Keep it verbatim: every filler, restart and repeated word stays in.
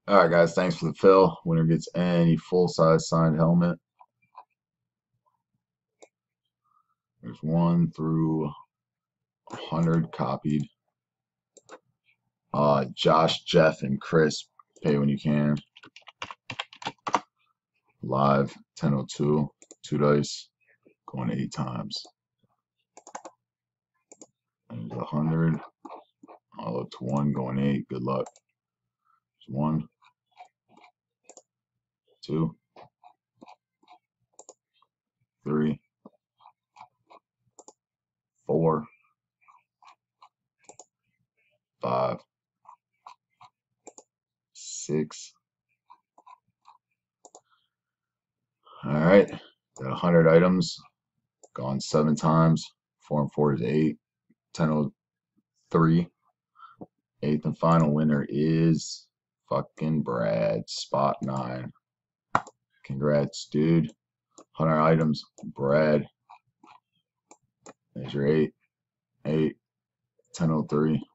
All right, guys, thanks for the fill. Winner gets any full-size signed helmet. There's one through one hundred copied. Uh, Josh, Jeff, and Chris, pay when you can. Live, ten oh two, two dice, going eight times. There's one hundred, all up to one, going eight. Good luck. There's one, two, three, four, five, six. All right, got one hundred items, gone seven times. Four and four is eight. ten oh three. Eighth and final winner is fucking Brad, spot nine. Congrats, dude. one hundred items, Brad. There's your eight. Eight. ten oh three.